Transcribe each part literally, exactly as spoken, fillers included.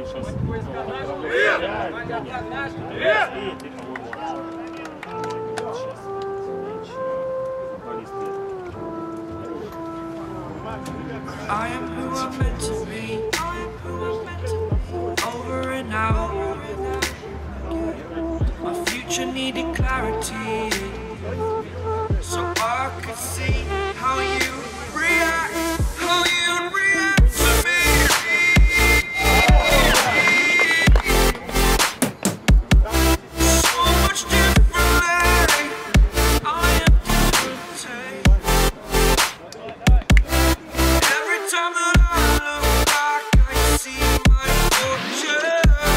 сейчас... I am who I'm meant to be. Over and out. My future needed clarity, so I could see how you react, how you react to me. So much differently. I am different. Every time that I look back, I see my fortune.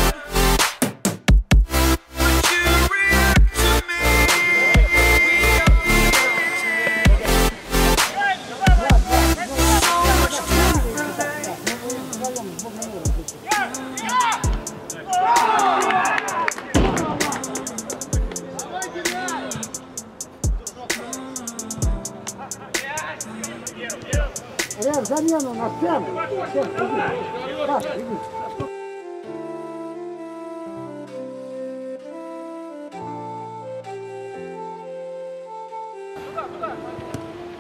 Would you react to me? We are Ребят, замену на сцену. Всем, иди. Так, иди.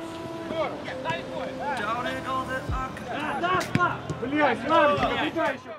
doubted all that I could. Блядь, Славочка, куда еще?